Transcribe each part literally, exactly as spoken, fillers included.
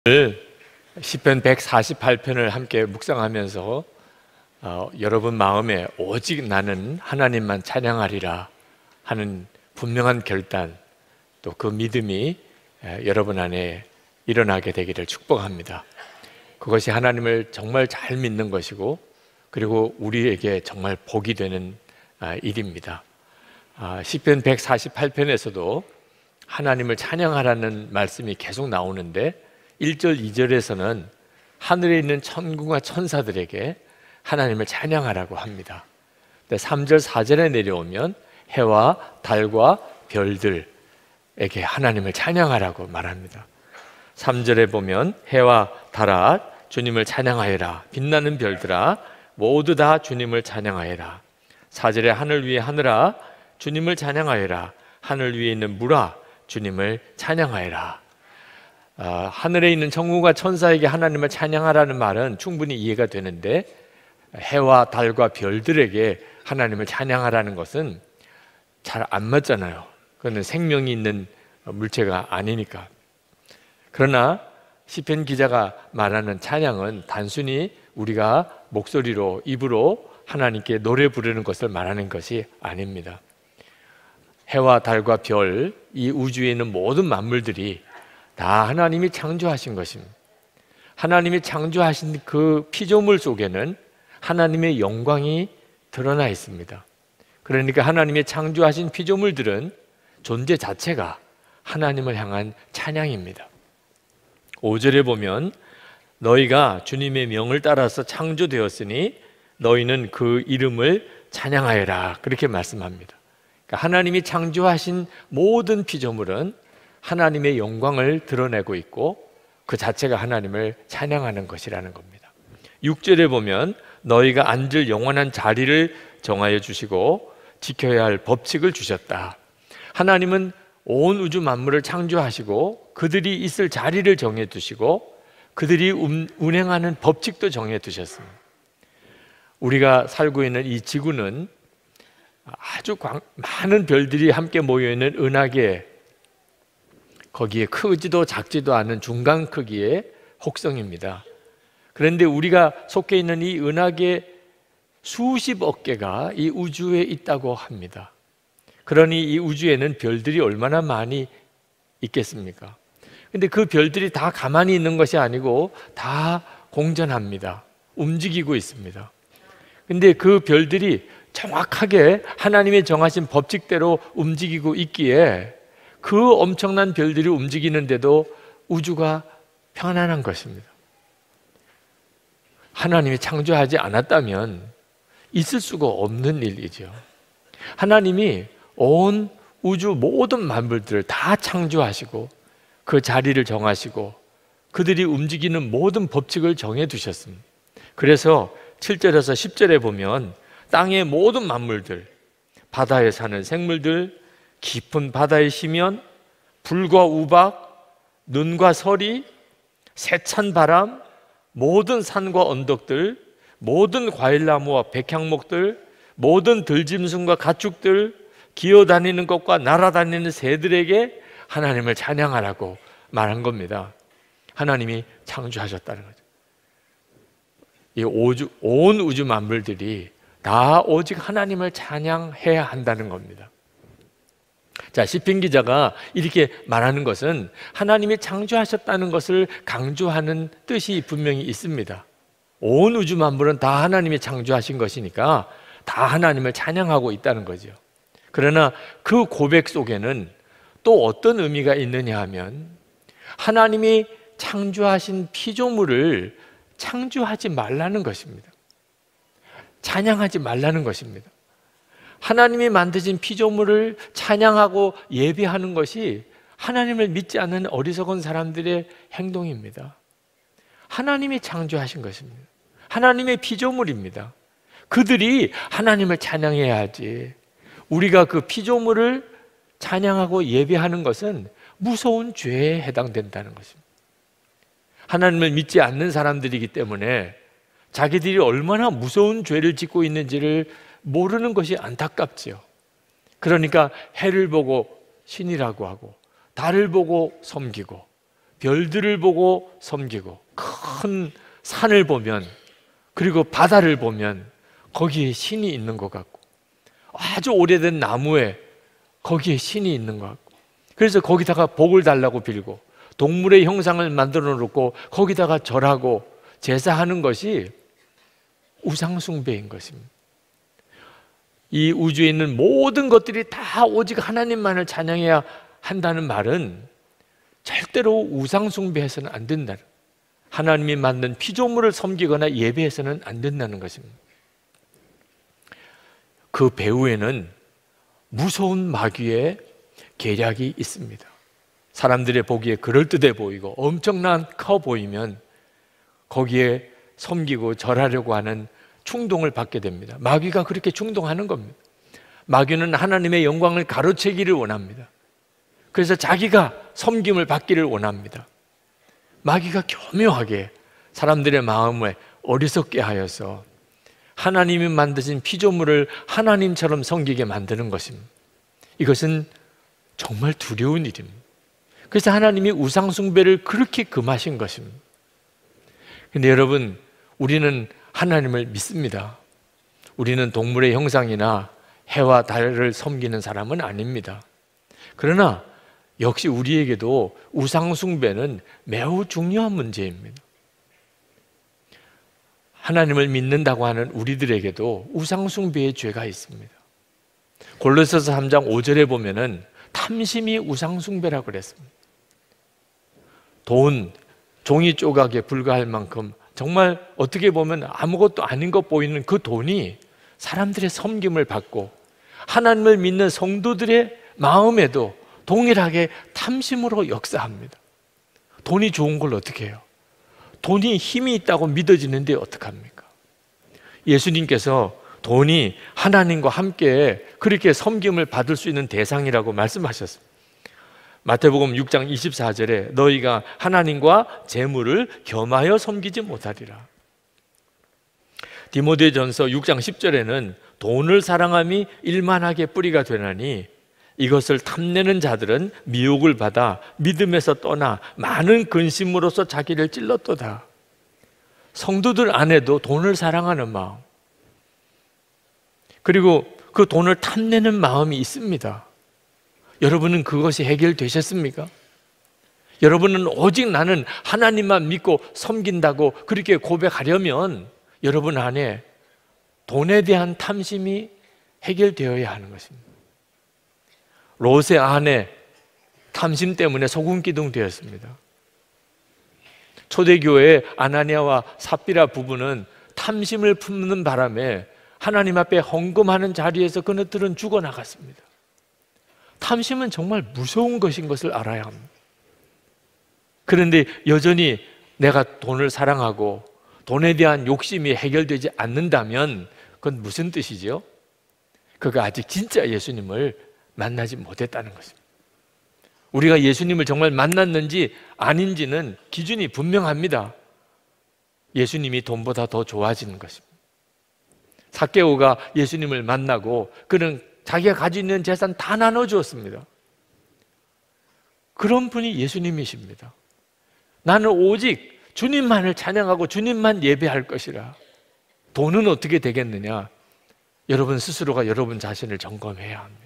오늘 시편 백사십팔 편을 함께 묵상하면서 어, 여러분 마음에 오직 나는 하나님만 찬양하리라 하는 분명한 결단, 또 그 믿음이 에, 여러분 안에 일어나게 되기를 축복합니다. 그것이 하나님을 정말 잘 믿는 것이고, 그리고 우리에게 정말 복이 되는 아, 일입니다. 아, 시편 백사십팔 편에서도 하나님을 찬양하라는 말씀이 계속 나오는데, 일 절, 이 절에서는 하늘에 있는 천군과 천사들에게 하나님을 찬양하라고 합니다. 삼 절, 사 절에 내려오면 해와 달과 별들에게 하나님을 찬양하라고 말합니다. 삼 절에 보면 해와 달아 주님을 찬양하여라, 빛나는 별들아 모두 다 주님을 찬양하여라. 사 절에 하늘 위에 하늘아 주님을 찬양하여라, 하늘 위에 있는 물아 주님을 찬양하여라. 아, 하늘에 있는 천군과 천사에게 하나님을 찬양하라는 말은 충분히 이해가 되는데, 해와 달과 별들에게 하나님을 찬양하라는 것은 잘 안 맞잖아요. 그거는 생명이 있는 물체가 아니니까. 그러나 시편 기자가 말하는 찬양은 단순히 우리가 목소리로, 입으로 하나님께 노래 부르는 것을 말하는 것이 아닙니다. 해와 달과 별, 이 우주에 있는 모든 만물들이 다 하나님이 창조하신 것입니다. 하나님이 창조하신 그 피조물 속에는 하나님의 영광이 드러나 있습니다. 그러니까 하나님이 창조하신 피조물들은 존재 자체가 하나님을 향한 찬양입니다. 오 절에 보면 너희가 주님의 명을 따라서 창조되었으니 너희는 그 이름을 찬양하여라, 그렇게 말씀합니다. 그러니까 하나님이 창조하신 모든 피조물은 하나님의 영광을 드러내고 있고, 그 자체가 하나님을 찬양하는 것이라는 겁니다. 육 절에 보면 너희가 앉을 영원한 자리를 정하여 주시고 지켜야 할 법칙을 주셨다. 하나님은 온 우주 만물을 창조하시고 그들이 있을 자리를 정해 두시고 그들이 운행하는 법칙도 정해 두셨습니다. 우리가 살고 있는 이 지구는 아주 많은 별들이 함께 모여있는 은하계, 거기에 크지도 작지도 않은 중간 크기의 혹성입니다. 그런데 우리가 속해 있는 이 은하계 수십억 개가 이 우주에 있다고 합니다. 그러니 이 우주에는 별들이 얼마나 많이 있겠습니까? 근데 그 별들이 다 가만히 있는 것이 아니고 다 공전합니다. 움직이고 있습니다. 근데 그 별들이 정확하게 하나님의 정하신 법칙대로 움직이고 있기에 그 엄청난 별들이 움직이는데도 우주가 편안한 것입니다. 하나님이 창조하지 않았다면 있을 수가 없는 일이죠. 하나님이 온 우주 모든 만물들을 다 창조하시고 그 자리를 정하시고 그들이 움직이는 모든 법칙을 정해 두셨습니다. 그래서 칠 절에서 십 절에 보면 땅의 모든 만물들, 바다에 사는 생물들, 깊은 바다의 심연, 불과 우박, 눈과 서리, 세찬 바람, 모든 산과 언덕들, 모든 과일나무와 백향목들, 모든 들짐승과 가축들, 기어다니는 것과 날아다니는 새들에게 하나님을 찬양하라고 말한 겁니다. 하나님이 창조하셨다는 거죠. 이 우주, 온 우주 만물들이 다 오직 하나님을 찬양해야 한다는 겁니다. 자, 시편 기자가 이렇게 말하는 것은 하나님이 창조하셨다는 것을 강조하는 뜻이 분명히 있습니다. 온 우주 만물은 다 하나님이 창조하신 것이니까 다 하나님을 찬양하고 있다는 거죠. 그러나 그 고백 속에는 또 어떤 의미가 있느냐 하면, 하나님이 창조하신 피조물을 창조하지 말라는 것입니다. 찬양하지 말라는 것입니다. 하나님이 만드신 피조물을 찬양하고 예배하는 것이 하나님을 믿지 않는 어리석은 사람들의 행동입니다. 하나님이 창조하신 것입니다. 하나님의 피조물입니다. 그들이 하나님을 찬양해야 하지, 우리가 그 피조물을 찬양하고 예배하는 것은 무서운 죄에 해당된다는 것입니다. 하나님을 믿지 않는 사람들이기 때문에 자기들이 얼마나 무서운 죄를 짓고 있는지를 모르는 것이 안타깝지요. 그러니까 해를 보고 신이라고 하고 달을 보고 섬기고 별들을 보고 섬기고, 큰 산을 보면, 그리고 바다를 보면 거기에 신이 있는 것 같고, 아주 오래된 나무에 거기에 신이 있는 것 같고, 그래서 거기다가 복을 달라고 빌고, 동물의 형상을 만들어 놓고 거기다가 절하고 제사하는 것이 우상숭배인 것입니다. 이 우주에 있는 모든 것들이 다 오직 하나님만을 찬양해야 한다는 말은 절대로 우상숭배해서는 안 된다. 하나님이 만든 피조물을 섬기거나 예배해서는 안 된다는 것입니다. 그 배후에는 무서운 마귀의 계략이 있습니다. 사람들의 보기에 그럴듯해 보이고 엄청난 커 보이면 거기에 섬기고 절하려고 하는 충동을 받게 됩니다. 마귀가 그렇게 충동하는 겁니다. 마귀는 하나님의 영광을 가로채기를 원합니다. 그래서 자기가 섬김을 받기를 원합니다. 마귀가 교묘하게 사람들의 마음을 어리석게 하여서 하나님이 만드신 피조물을 하나님처럼 섬기게 만드는 것입니다. 이것은 정말 두려운 일입니다. 그래서 하나님이 우상숭배를 그렇게 금하신 것입니다. 그런데 여러분, 우리는 하나님을 믿습니다. 우리는 동물의 형상이나 해와 달을 섬기는 사람은 아닙니다. 그러나 역시 우리에게도 우상숭배는 매우 중요한 문제입니다. 하나님을 믿는다고 하는 우리들에게도 우상숭배의 죄가 있습니다. 골로새서 삼 장 오 절에 보면은 탐심이 우상숭배라고 그랬습니다. 돈, 종이 조각에 불과할 만큼 정말 어떻게 보면 아무것도 아닌 것 보이는 그 돈이 사람들의 섬김을 받고 하나님을 믿는 성도들의 마음에도 동일하게 탐심으로 역사합니다. 돈이 좋은 걸 어떻게 해요? 돈이 힘이 있다고 믿어지는데 어떡합니까? 예수님께서 돈이 하나님과 함께 그렇게 섬김을 받을 수 있는 대상이라고 말씀하셨습니다. 마태복음 육 장 이십사 절에 너희가 하나님과 재물을 겸하여 섬기지 못하리라. 디모데전서 육 장 십 절에는 돈을 사랑함이 일만하게 뿌리가 되나니 이것을 탐내는 자들은 미혹을 받아 믿음에서 떠나 많은 근심으로써 자기를 찔렀도다. 성도들 안에도 돈을 사랑하는 마음, 그리고 그 돈을 탐내는 마음이 있습니다. 여러분은 그것이 해결되셨습니까? 여러분은 오직 나는 하나님만 믿고 섬긴다고 그렇게 고백하려면 여러분 안에 돈에 대한 탐심이 해결되어야 하는 것입니다. 롯의 아내 탐심 때문에 소금 기둥 되었습니다. 초대교회의 아나니아와 삽비라 부부는 탐심을 품는 바람에 하나님 앞에 헌금하는 자리에서 그들은 죽어나갔습니다. 탐심은 정말 무서운 것인 것을 알아야 합니다. 그런데 여전히 내가 돈을 사랑하고 돈에 대한 욕심이 해결되지 않는다면 그건 무슨 뜻이죠? 그가 아직 진짜 예수님을 만나지 못했다는 것입니다. 우리가 예수님을 정말 만났는지 아닌지는 기준이 분명합니다. 예수님이 돈보다 더 좋아지는 것입니다. 삭개오가 예수님을 만나고 그는 자기가 가지고 있는 재산 다 나눠주었습니다. 그런 분이 예수님이십니다. 나는 오직 주님만을 찬양하고 주님만 예배할 것이라. 돈은 어떻게 되겠느냐? 여러분 스스로가 여러분 자신을 점검해야 합니다.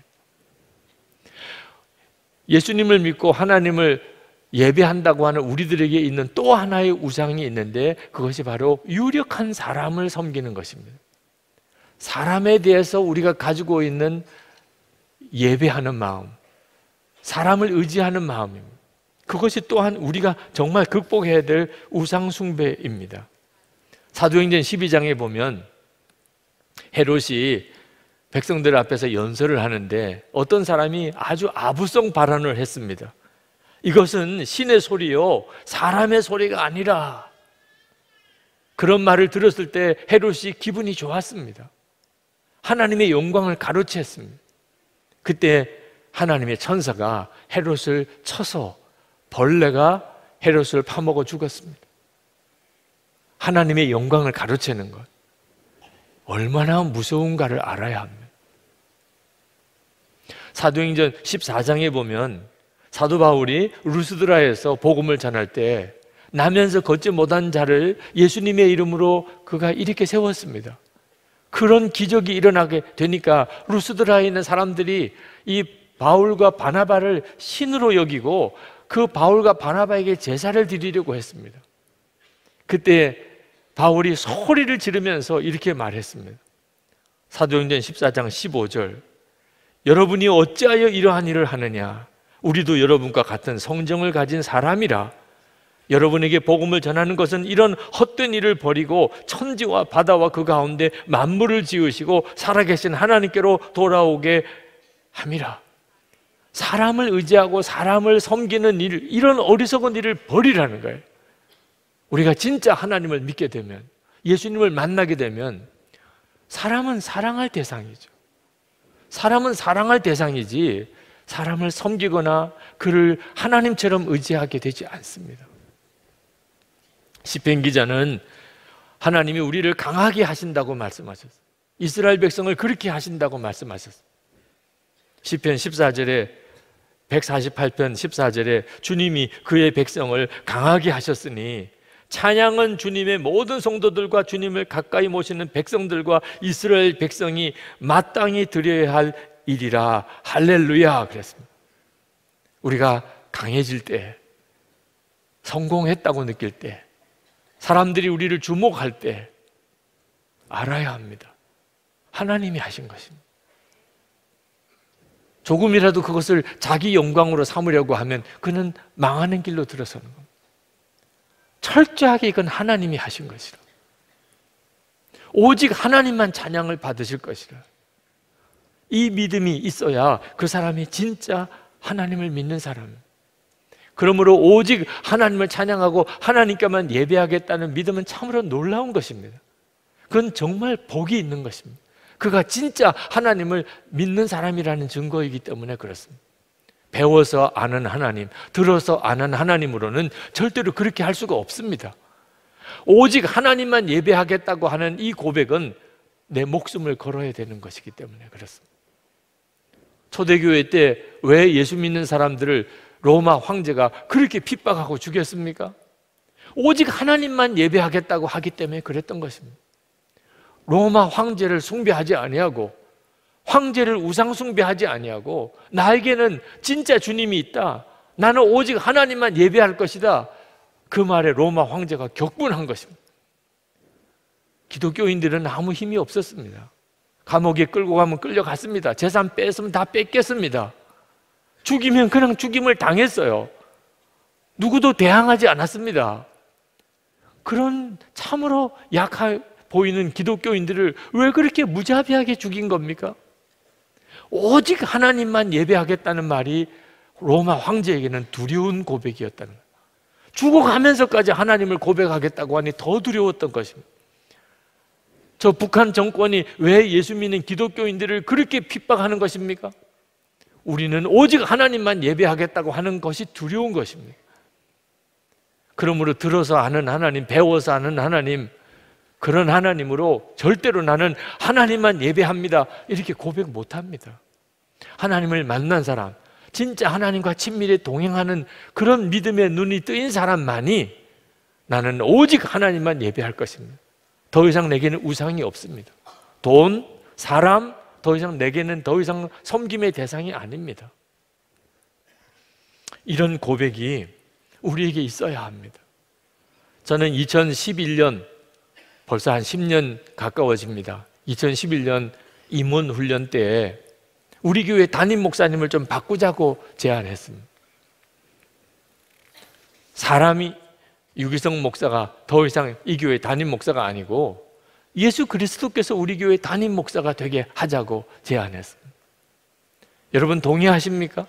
예수님을 믿고 하나님을 예배한다고 하는 우리들에게 있는 또 하나의 우상이 있는데 그것이 바로 유력한 사람을 섬기는 것입니다. 사람에 대해서 우리가 가지고 있는 예배하는 마음, 사람을 의지하는 마음입니다. 그것이 또한 우리가 정말 극복해야 될 우상숭배입니다. 사도행전 십이 장에 보면 헤롯이 백성들 앞에서 연설을 하는데 어떤 사람이 아주 아부성 발언을 했습니다. 이것은 신의 소리요 사람의 소리가 아니라. 그런 말을 들었을 때 헤롯이 기분이 좋았습니다. 하나님의 영광을 가로챘습니다. 그때 하나님의 천사가 헤롯을 쳐서 벌레가 헤롯을 파먹어 죽었습니다. 하나님의 영광을 가로채는 것 얼마나 무서운가를 알아야 합니다. 사도행전 십사 장에 보면 사도 바울이 루스드라에서 복음을 전할 때 나면서 걷지 못한 자를 예수님의 이름으로 그가 이렇게 세웠습니다. 그런 기적이 일어나게 되니까 루스드라에 있는 사람들이 이 바울과 바나바를 신으로 여기고 그 바울과 바나바에게 제사를 드리려고 했습니다. 그때 바울이 소리를 지르면서 이렇게 말했습니다. 사도행전 십사 장 십오 절, 여러분이 어찌하여 이러한 일을 하느냐? 우리도 여러분과 같은 성정을 가진 사람이라. 여러분에게 복음을 전하는 것은 이런 헛된 일을 버리고 천지와 바다와 그 가운데 만물을 지으시고 살아계신 하나님께로 돌아오게 함이라. 사람을 의지하고 사람을 섬기는 일, 이런 어리석은 일을 버리라는 거예요. 우리가 진짜 하나님을 믿게 되면, 예수님을 만나게 되면 사람은 사랑할 대상이죠. 사람은 사랑할 대상이지 사람을 섬기거나 그를 하나님처럼 의지하게 되지 않습니다. 시편 기자는 하나님이 우리를 강하게 하신다고 말씀하셨어요. 이스라엘 백성을 그렇게 하신다고 말씀하셨어요. 시편 십사 절에 백사십팔 편 십사 절에 주님이 그의 백성을 강하게 하셨으니 찬양은 주님의 모든 성도들과 주님을 가까이 모시는 백성들과 이스라엘 백성이 마땅히 드려야 할 일이라. 할렐루야 그랬습니다. 우리가 강해질 때, 성공했다고 느낄 때, 사람들이 우리를 주목할 때 알아야 합니다. 하나님이 하신 것입니다. 조금이라도 그것을 자기 영광으로 삼으려고 하면 그는 망하는 길로 들어서는 겁니다. 철저하게 이건 하나님이 하신 것이라. 오직 하나님만 찬양을 받으실 것이라. 이 믿음이 있어야 그 사람이 진짜 하나님을 믿는 사람입니다. 그러므로 오직 하나님을 찬양하고 하나님께만 예배하겠다는 믿음은 참으로 놀라운 것입니다. 그건 정말 복이 있는 것입니다. 그가 진짜 하나님을 믿는 사람이라는 증거이기 때문에 그렇습니다. 배워서 아는 하나님, 들어서 아는 하나님으로는 절대로 그렇게 할 수가 없습니다. 오직 하나님만 예배하겠다고 하는 이 고백은 내 목숨을 걸어야 되는 것이기 때문에 그렇습니다. 초대교회 때 왜 예수 믿는 사람들을 로마 황제가 그렇게 핍박하고 죽였습니까? 오직 하나님만 예배하겠다고 하기 때문에 그랬던 것입니다. 로마 황제를 숭배하지 아니하고 황제를 우상 숭배하지 아니하고 나에게는 진짜 주님이 있다, 나는 오직 하나님만 예배할 것이다, 그 말에 로마 황제가 격분한 것입니다. 기독교인들은 아무 힘이 없었습니다. 감옥에 끌고 가면 끌려갔습니다. 재산 뺐으면 다 뺏겼습니다. 죽이면 그냥 죽임을 당했어요. 누구도 대항하지 않았습니다. 그런 참으로 약해 보이는 기독교인들을 왜 그렇게 무자비하게 죽인 겁니까? 오직 하나님만 예배하겠다는 말이 로마 황제에게는 두려운 고백이었다는 거예요. 죽어가면서까지 하나님을 고백하겠다고 하니 더 두려웠던 것입니다. 저 북한 정권이 왜 예수 믿는 기독교인들을 그렇게 핍박하는 것입니까? 우리는 오직 하나님만 예배하겠다고 하는 것이 두려운 것입니다. 그러므로 들어서 아는 하나님, 배워서 아는 하나님, 그런 하나님으로 절대로 나는 하나님만 예배합니다 이렇게 고백 못합니다. 하나님을 만난 사람, 진짜 하나님과 친밀히 동행하는 그런 믿음의 눈이 뜨인 사람만이 나는 오직 하나님만 예배할 것입니다. 더 이상 내게는 우상이 없습니다. 돈, 사람, 더 이상 내게는 더 이상 섬김의 대상이 아닙니다. 이런 고백이 우리에게 있어야 합니다. 저는 이천십일 년, 벌써 한 십 년 가까워집니다. 이천십일 년 임원 훈련 때에 우리 교회 담임 목사님을 좀 바꾸자고 제안했습니다. 사람이 유기성 목사가 더 이상 이 교회 담임 목사가 아니고 예수 그리스도께서 우리 교회 담임 목사가 되게 하자고 제안했습니다. 여러분 동의하십니까?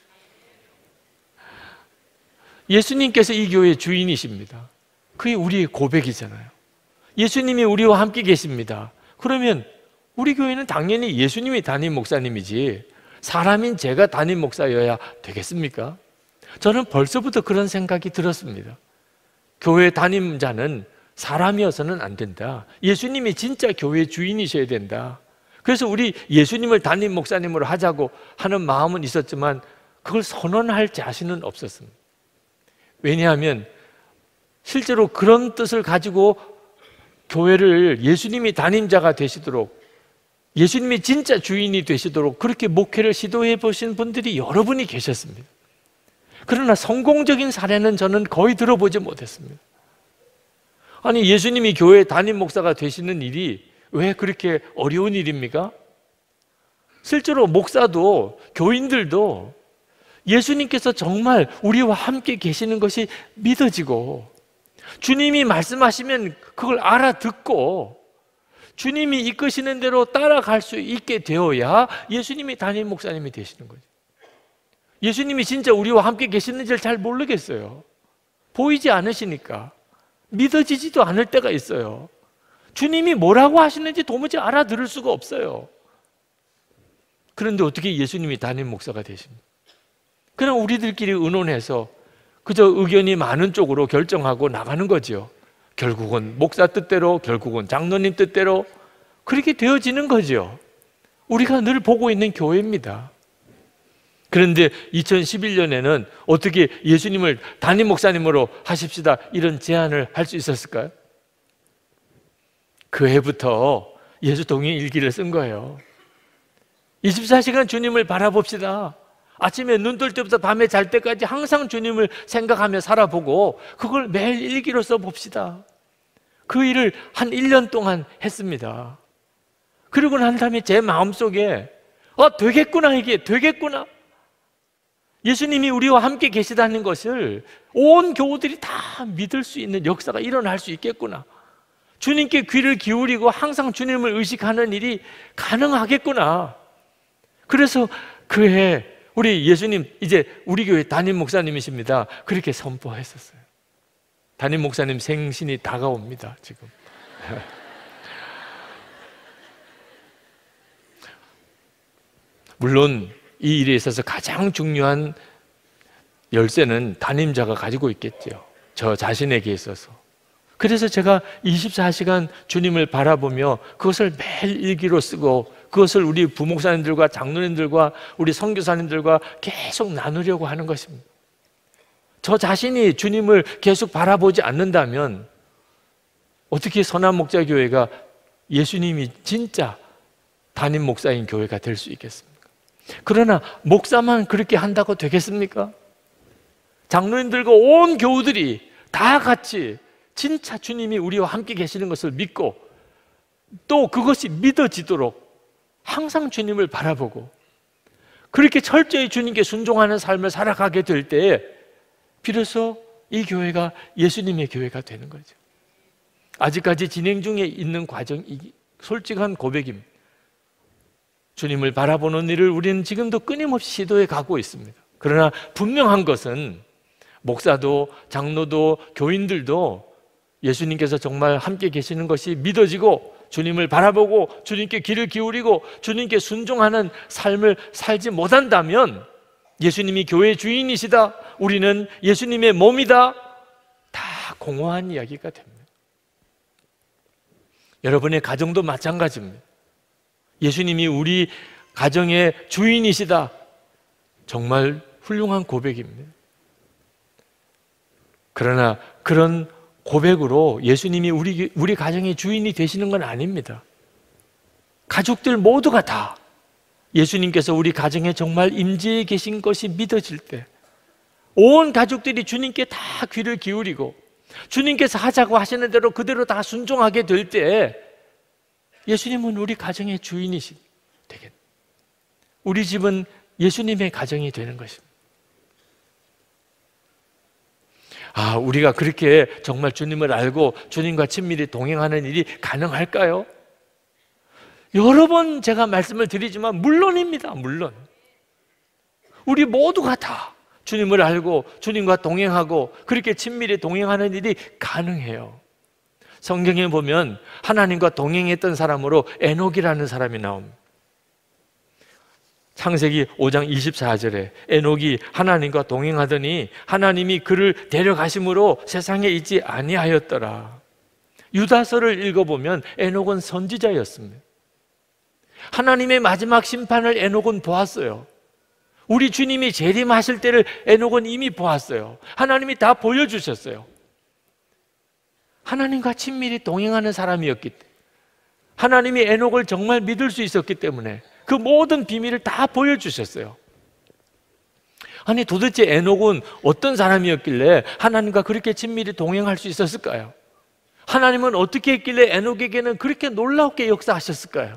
예수님께서 이 교회의 주인이십니다. 그게 우리의 고백이잖아요. 예수님이 우리와 함께 계십니다. 그러면 우리 교회는 당연히 예수님이 담임 목사님이지 사람인 제가 담임 목사여야 되겠습니까? 저는 벌써부터 그런 생각이 들었습니다. 교회 담임자는 사람이어서는 안 된다. 예수님이 진짜 교회의 주인이셔야 된다. 그래서 우리 예수님을 담임 목사님으로 하자고 하는 마음은 있었지만 그걸 선언할 자신은 없었습니다. 왜냐하면 실제로 그런 뜻을 가지고 교회를 예수님이 담임자가 되시도록, 예수님이 진짜 주인이 되시도록 그렇게 목회를 시도해 보신 분들이 여러분이 계셨습니다. 그러나 성공적인 사례는 저는 거의 들어보지 못했습니다. 아니, 예수님이 교회 담임 목사가 되시는 일이 왜 그렇게 어려운 일입니까? 실제로 목사도, 교인들도 예수님께서 정말 우리와 함께 계시는 것이 믿어지고, 주님이 말씀하시면 그걸 알아듣고 주님이 이끄시는 대로 따라갈 수 있게 되어야 예수님이 담임 목사님이 되시는 거죠. 예수님이 진짜 우리와 함께 계시는지를 잘 모르겠어요. 보이지 않으시니까 믿어지지도 않을 때가 있어요. 주님이 뭐라고 하시는지 도무지 알아들을 수가 없어요. 그런데 어떻게 예수님이 담임 목사가 되십니까? 그냥 우리들끼리 의논해서 그저 의견이 많은 쪽으로 결정하고 나가는 거죠. 결국은 목사 뜻대로, 결국은 장로님 뜻대로 그렇게 되어지는 거죠. 우리가 늘 보고 있는 교회입니다. 그런데 이천십일 년에는 어떻게 예수님을 담임 목사님으로 하십시다 이런 제안을 할 수 있었을까요? 그 해부터 예수 동행 일기를 쓴 거예요. 이십사 시간 주님을 바라봅시다. 아침에 눈 뜰 때부터 밤에 잘 때까지 항상 주님을 생각하며 살아보고 그걸 매일 일기로 써봅시다. 그 일을 한 일 년 동안 했습니다. 그러고 난 다음에 제 마음속에 아, 되겠구나, 이게 되겠구나. 예수님이 우리와 함께 계시다는 것을 온 교우들이 다 믿을 수 있는 역사가 일어날 수 있겠구나. 주님께 귀를 기울이고 항상 주님을 의식하는 일이 가능하겠구나. 그래서 그해 우리 예수님 이제 우리 교회 담임 목사님이십니다. 그렇게 선포했었어요. 담임 목사님 생신이 다가옵니다, 지금. 물론 이 일에 있어서 가장 중요한 열쇠는 담임자가 가지고 있겠죠. 저 자신에게 있어서. 그래서 제가 이십사 시간 주님을 바라보며 그것을 매일 일기로 쓰고 그것을 우리 부목사님들과 장로님들과 우리 선교사님들과 계속 나누려고 하는 것입니다. 저 자신이 주님을 계속 바라보지 않는다면 어떻게 선한목자교회가 예수님이 진짜 담임 목사인 교회가 될 수 있겠습니까? 그러나 목사만 그렇게 한다고 되겠습니까? 장로님들과 온 교우들이 다 같이 진짜 주님이 우리와 함께 계시는 것을 믿고 또 그것이 믿어지도록 항상 주님을 바라보고 그렇게 철저히 주님께 순종하는 삶을 살아가게 될 때에 비로소 이 교회가 예수님의 교회가 되는 거죠. 아직까지 진행 중에 있는 과정이 솔직한 고백입니다. 주님을 바라보는 일을 우리는 지금도 끊임없이 시도해 가고 있습니다. 그러나 분명한 것은 목사도 장로도 교인들도 예수님께서 정말 함께 계시는 것이 믿어지고 주님을 바라보고 주님께 귀를 기울이고 주님께 순종하는 삶을 살지 못한다면 예수님이 교회의 주인이시다, 우리는 예수님의 몸이다, 다 공허한 이야기가 됩니다. 여러분의 가정도 마찬가지입니다. 예수님이 우리 가정의 주인이시다, 정말 훌륭한 고백입니다. 그러나 그런 고백으로 예수님이 우리, 우리 가정의 주인이 되시는 건 아닙니다. 가족들 모두가 다 예수님께서 우리 가정에 정말 임재해 계신 것이 믿어질 때 온 가족들이 주님께 다 귀를 기울이고 주님께서 하자고 하시는 대로 그대로 다 순종하게 될 때 예수님은 우리 가정의 주인이시 되겠다. 우리 집은 예수님의 가정이 되는 것입니다. 아, 우리가 그렇게 정말 주님을 알고 주님과 친밀히 동행하는 일이 가능할까요? 여러 번 제가 말씀을 드리지만 물론입니다. 물론 우리 모두가 다 주님을 알고 주님과 동행하고 그렇게 친밀히 동행하는 일이 가능해요. 성경에 보면 하나님과 동행했던 사람으로 에녹이라는 사람이 나옵니다. 창세기 오 장 이십사 절에 에녹이 하나님과 동행하더니 하나님이 그를 데려가심으로 세상에 있지 아니하였더라. 유다서를 읽어보면 에녹은 선지자였습니다. 하나님의 마지막 심판을 에녹은 보았어요. 우리 주님이 재림하실 때를 에녹은 이미 보았어요. 하나님이 다 보여주셨어요. 하나님과 친밀히 동행하는 사람이었기 때문에, 하나님이 에녹을 정말 믿을 수 있었기 때문에 그 모든 비밀을 다 보여주셨어요. 아니 도대체 에녹은 어떤 사람이었길래 하나님과 그렇게 친밀히 동행할 수 있었을까요? 하나님은 어떻게 했길래 에녹에게는 그렇게 놀랍게 역사하셨을까요?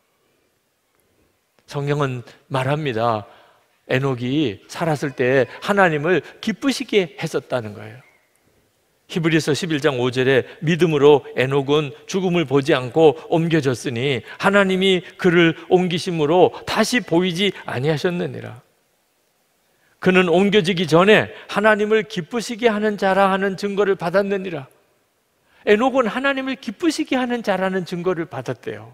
성경은 말합니다. 에녹이 살았을 때 하나님을 기쁘시게 했었다는 거예요. 히브리서 십일 장 오 절에 믿음으로 에녹은 죽음을 보지 않고 옮겨졌으니 하나님이 그를 옮기심으로 다시 보이지 아니하셨느니라. 그는 옮겨지기 전에 하나님을 기쁘시게 하는 자라 하는 증거를 받았느니라. 에녹은 하나님을 기쁘시게 하는 자라는 증거를 받았대요.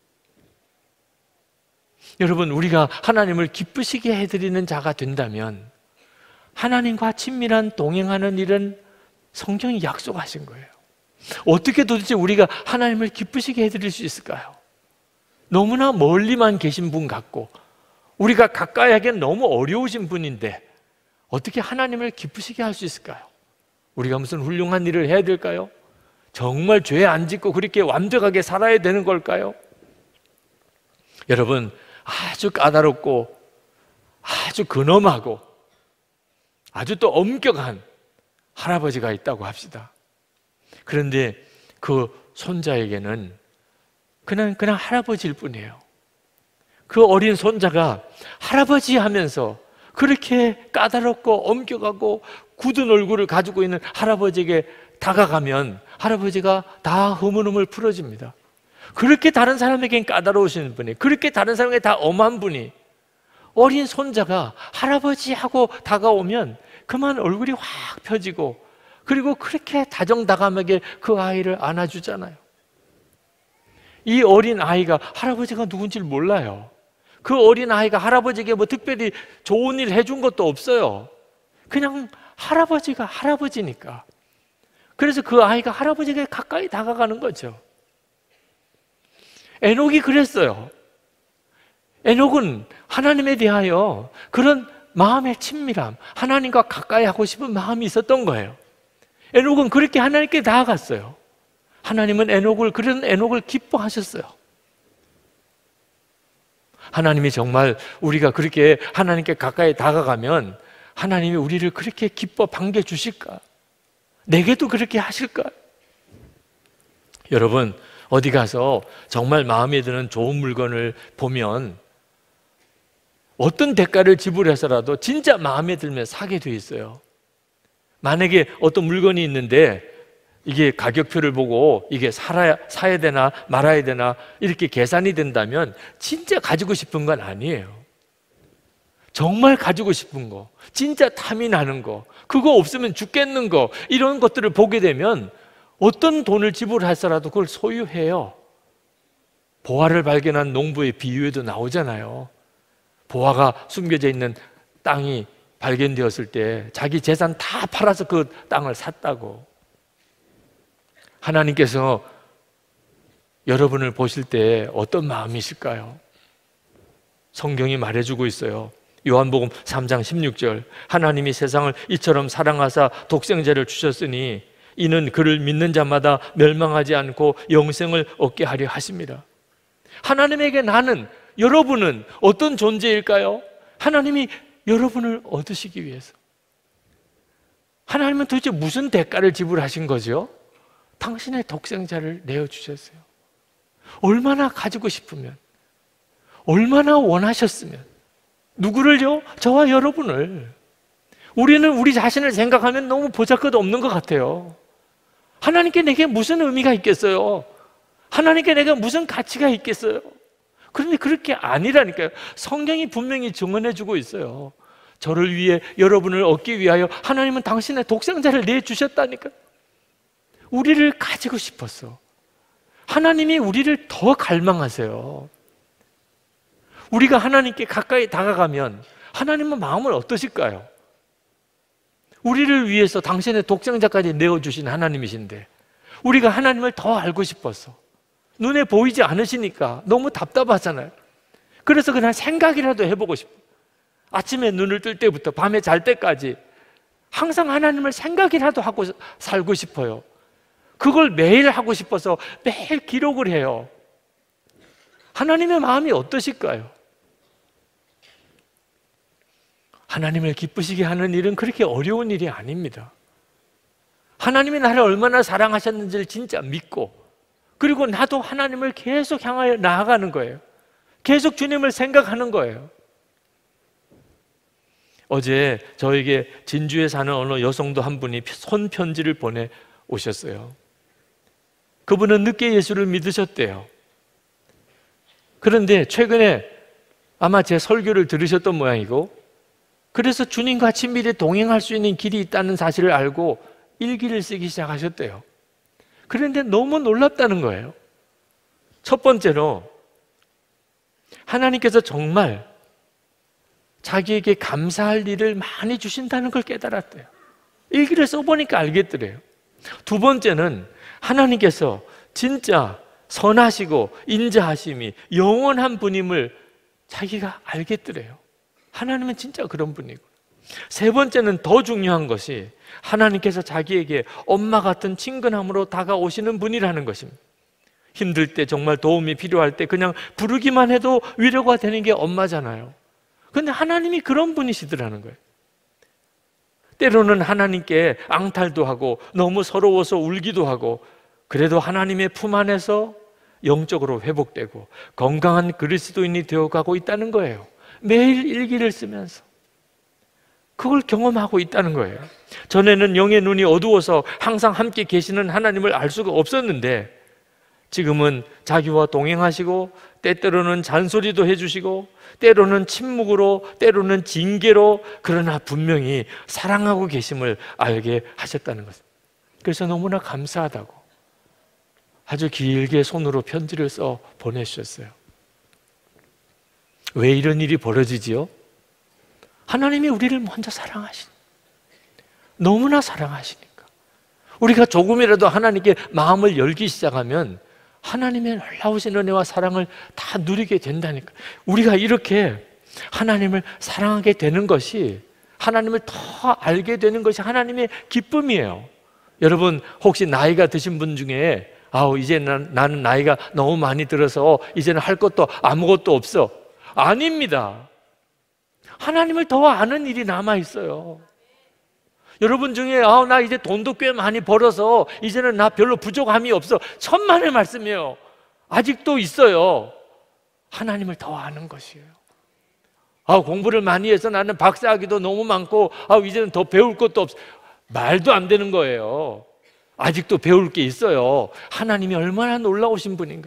여러분, 우리가 하나님을 기쁘시게 해드리는 자가 된다면 하나님과 친밀한 동행하는 일은 성경이 약속하신 거예요. 어떻게 도대체 우리가 하나님을 기쁘시게 해드릴 수 있을까요? 너무나 멀리만 계신 분 같고 우리가 가까이 하기엔 너무 어려우신 분인데 어떻게 하나님을 기쁘시게 할 수 있을까요? 우리가 무슨 훌륭한 일을 해야 될까요? 정말 죄 안 짓고 그렇게 완벽하게 살아야 되는 걸까요? 여러분, 아주 까다롭고 아주 근엄하고 아주 또 엄격한 할아버지가 있다고 합시다. 그런데 그 손자에게는 그냥 그냥 할아버지일 뿐이에요. 그 어린 손자가 할아버지 하면서 그렇게 까다롭고 엄격하고 굳은 얼굴을 가지고 있는 할아버지에게 다가가면 할아버지가 다 흐물흐물 풀어집니다. 그렇게 다른 사람에겐 까다로우신 분이, 그렇게 다른 사람에게 다 엄한 분이 어린 손자가 할아버지하고 다가오면 그만 얼굴이 확 펴지고 그리고 그렇게 다정다감하게 그 아이를 안아주잖아요. 이 어린 아이가 할아버지가 누군지를 몰라요. 그 어린 아이가 할아버지에게 뭐 특별히 좋은 일 해준 것도 없어요. 그냥 할아버지가 할아버지니까. 그래서 그 아이가 할아버지에게 가까이 다가가는 거죠. 에녹이 그랬어요. 에녹은 하나님에 대하여 그런 마음의 친밀함, 하나님과 가까이 하고 싶은 마음이 있었던 거예요. 에녹은 그렇게 하나님께 나아갔어요. 하나님은 에녹을, 그런 에녹을 기뻐하셨어요. 하나님이 정말 우리가 그렇게 하나님께 가까이 다가가면 하나님이 우리를 그렇게 기뻐 반겨주실까? 내게도 그렇게 하실까? 여러분, 어디 가서 정말 마음에 드는 좋은 물건을 보면 어떤 대가를 지불해서라도 진짜 마음에 들면 사게 돼 있어요. 만약에 어떤 물건이 있는데 이게 가격표를 보고 이게 살아야, 사야 되나 말아야 되나 이렇게 계산이 된다면 진짜 가지고 싶은 건 아니에요. 정말 가지고 싶은 거, 진짜 탐이 나는 거, 그거 없으면 죽겠는 거, 이런 것들을 보게 되면 어떤 돈을 지불해서라도 그걸 소유해요. 보화를 발견한 농부의 비유에도 나오잖아요. 보화가 숨겨져 있는 땅이 발견되었을 때 자기 재산 다 팔아서 그 땅을 샀다고. 하나님께서 여러분을 보실 때 어떤 마음이실까요? 성경이 말해주고 있어요. 요한복음 삼 장 십육 절, 하나님이 세상을 이처럼 사랑하사 독생자를 주셨으니 이는 그를 믿는 자마다 멸망하지 않고 영생을 얻게 하려 하십니다. 하나님에게 나는, 여러분은 어떤 존재일까요? 하나님이 여러분을 얻으시기 위해서. 하나님은 도대체 무슨 대가를 지불하신 거죠? 당신의 독생자를 내어주셨어요. 얼마나 가지고 싶으면, 얼마나 원하셨으면, 누구를요? 저와 여러분을. 우리는 우리 자신을 생각하면 너무 보잘것없는 것 같아요. 하나님께 내게 무슨 의미가 있겠어요? 하나님께 내가 무슨 가치가 있겠어요? 그런데 그렇게 아니라니까요. 성경이 분명히 증언해주고 있어요. 저를 위해, 여러분을 얻기 위하여 하나님은 당신의 독생자를 내주셨다니까요. 우리를 가지고 싶었어. 하나님이 우리를 더 갈망하세요. 우리가 하나님께 가까이 다가가면 하나님은 마음을 어떠실까요? 우리를 위해서 당신의 독생자까지 내어주신 하나님이신데 우리가 하나님을 더 알고 싶어서 눈에 보이지 않으시니까 너무 답답하잖아요. 그래서 그냥 생각이라도 해보고 싶어요. 아침에 눈을 뜰 때부터 밤에 잘 때까지 항상 하나님을 생각이라도 하고 살고 싶어요. 그걸 매일 하고 싶어서 매일 기록을 해요. 하나님의 마음이 어떠실까요? 하나님을 기쁘시게 하는 일은 그렇게 어려운 일이 아닙니다. 하나님이 나를 얼마나 사랑하셨는지를 진짜 믿고, 그리고 나도 하나님을 계속 향하여 나아가는 거예요. 계속 주님을 생각하는 거예요. 어제 저에게 진주에 사는 어느 여성도 한 분이 손편지를 보내 오셨어요. 그분은 늦게 예수를 믿으셨대요. 그런데 최근에 아마 제 설교를 들으셨던 모양이고, 그래서 주님과 친밀히 동행할 수 있는 길이 있다는 사실을 알고 일기를 쓰기 시작하셨대요. 그런데 너무 놀랍다는 거예요. 첫 번째로 하나님께서 정말 자기에게 감사할 일을 많이 주신다는 걸 깨달았대요. 일기를 써보니까 알겠더래요. 두 번째는 하나님께서 진짜 선하시고 인자하심이 영원한 분임을 자기가 알겠더래요. 하나님은 진짜 그런 분이고. 세 번째는 더 중요한 것이 하나님께서 자기에게 엄마 같은 친근함으로 다가오시는 분이라는 것입니다. 힘들 때, 정말 도움이 필요할 때 그냥 부르기만 해도 위로가 되는 게 엄마잖아요. 그런데 하나님이 그런 분이시더라는 거예요. 때로는 하나님께 앙탈도 하고 너무 서러워서 울기도 하고, 그래도 하나님의 품 안에서 영적으로 회복되고 건강한 그리스도인이 되어가고 있다는 거예요. 매일 일기를 쓰면서 그걸 경험하고 있다는 거예요. 전에는 영의 눈이 어두워서 항상 함께 계시는 하나님을 알 수가 없었는데, 지금은 자기와 동행하시고 때때로는 잔소리도 해주시고 때로는 침묵으로, 때로는 징계로, 그러나 분명히 사랑하고 계심을 알게 하셨다는 것입니다. 그래서 너무나 감사하다고 아주 길게 손으로 편지를 써 보내주셨어요. 왜 이런 일이 벌어지지요? 하나님이 우리를 먼저 사랑하신, 너무나 사랑하시니까. 우리가 조금이라도 하나님께 마음을 열기 시작하면 하나님의 놀라우신 은혜와 사랑을 다 누리게 된다니까. 우리가 이렇게 하나님을 사랑하게 되는 것이, 하나님을 더 알게 되는 것이 하나님의 기쁨이에요. 여러분, 혹시 나이가 드신 분 중에 아우 이제 난, 나는 나이가 너무 많이 들어서 이제는 할 것도 아무것도 없어. 아닙니다. 하나님을 더 아는 일이 남아 있어요. 여러분 중에 아, 나 이제 돈도 꽤 많이 벌어서 이제는 나 별로 부족함이 없어. 천만의 말씀이에요. 아직도 있어요. 하나님을 더 아는 것이에요. 아, 공부를 많이 해서 나는 박사학위도 너무 많고 아, 이제는 더 배울 것도 없어. 말도 안 되는 거예요. 아직도 배울 게 있어요. 하나님이 얼마나 놀라우신 분인가.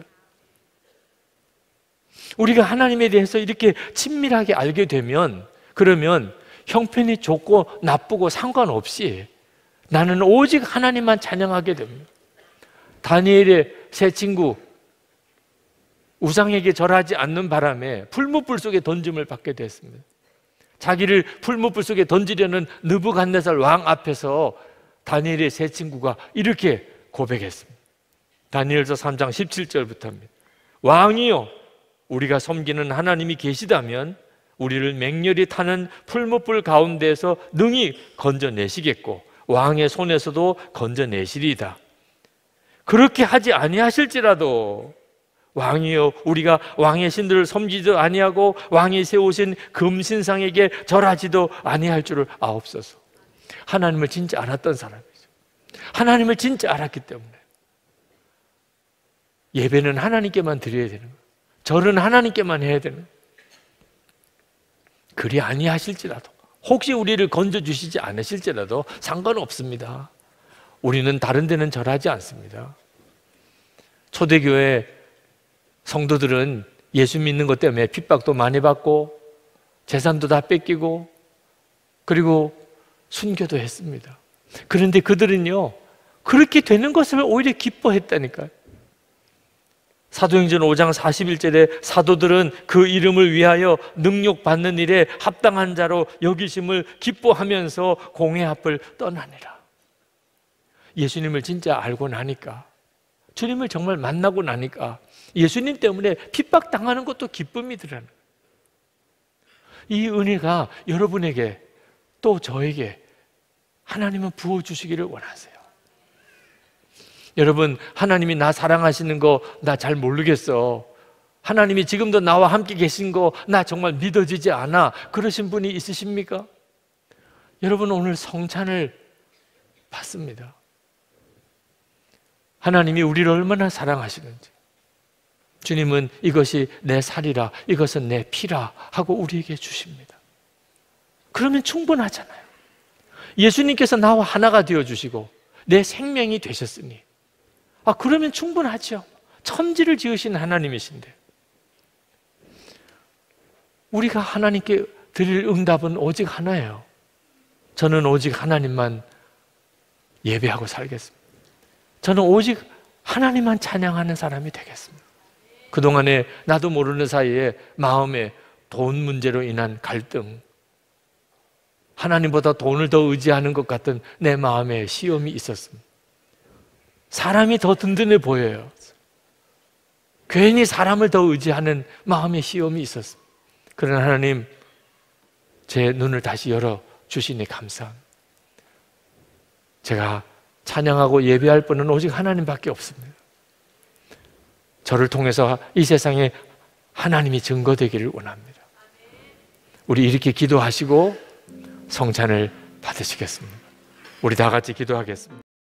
우리가 하나님에 대해서 이렇게 친밀하게 알게 되면, 그러면 형편이 좋고 나쁘고 상관없이 나는 오직 하나님만 찬양하게 됩니다. 다니엘의 세 친구 우상에게 절하지 않는 바람에 풀무불 속에 던짐을 받게 됐습니다. 자기를 풀무불 속에 던지려는 느부갓네살 왕 앞에서 다니엘의 세 친구가 이렇게 고백했습니다. 다니엘서 삼 장 십칠 절부터입니다. 왕이요, 우리가 섬기는 하나님이 계시다면 우리를 맹렬히 타는 풀무불 가운데에서 능히 건져내시겠고 왕의 손에서도 건져내시리이다. 그렇게 하지 아니하실지라도 왕이여, 우리가 왕의 신들을 섬기지도 아니하고 왕이 세우신 금신상에게 절하지도 아니할 줄을 아옵소서. 하나님을 진짜 알았던 사람이죠. 하나님을 진짜 알았기 때문에 예배는 하나님께만 드려야 되는 거예요. 절은 하나님께만 해야 되는 거예요. 그리 아니하실지라도, 혹시 우리를 건져주시지 않으실지라도 상관없습니다. 우리는 다른 데는 절하지 않습니다. 초대교회 성도들은 예수 믿는 것 때문에 핍박도 많이 받고 재산도 다 뺏기고 그리고 순교도 했습니다. 그런데 그들은요, 그렇게 되는 것을 오히려 기뻐했다니까요. 사도행전 오 장 사십일 절에 사도들은 그 이름을 위하여 능욕받는 일에 합당한 자로 여기심을 기뻐하면서 공회 앞을 떠나니라. 예수님을 진짜 알고 나니까, 주님을 정말 만나고 나니까 예수님 때문에 핍박당하는 것도 기쁨이더라는 거예요. 이 은혜가 여러분에게 또 저에게 하나님은 부어주시기를 원하세요. 여러분, 하나님이 나 사랑하시는 거 나 잘 모르겠어. 하나님이 지금도 나와 함께 계신 거 나 정말 믿어지지 않아. 그러신 분이 있으십니까? 여러분, 오늘 성찬을 받습니다. 하나님이 우리를 얼마나 사랑하시는지. 주님은 이것이 내 살이라, 이것은 내 피라 하고 우리에게 주십니다. 그러면 충분하잖아요. 예수님께서 나와 하나가 되어주시고 내 생명이 되셨으니, 아, 그러면 충분하죠. 천지를 지으신 하나님이신데 우리가 하나님께 드릴 응답은 오직 하나예요. 저는 오직 하나님만 예배하고 살겠습니다. 저는 오직 하나님만 찬양하는 사람이 되겠습니다. 그동안에 나도 모르는 사이에 마음에 돈 문제로 인한 갈등, 하나님보다 돈을 더 의지하는 것 같은 내 마음에 시험이 있었습니다. 사람이 더 든든해 보여요. 괜히 사람을 더 의지하는 마음의 시험이 있었습니다. 그러나 하나님, 제 눈을 다시 열어주시니 감사합니다. 제가 찬양하고 예배할 분은 오직 하나님밖에 없습니다. 저를 통해서 이 세상에 하나님이 증거되기를 원합니다. 우리 이렇게 기도하시고 성찬을 받으시겠습니다. 우리 다 같이 기도하겠습니다.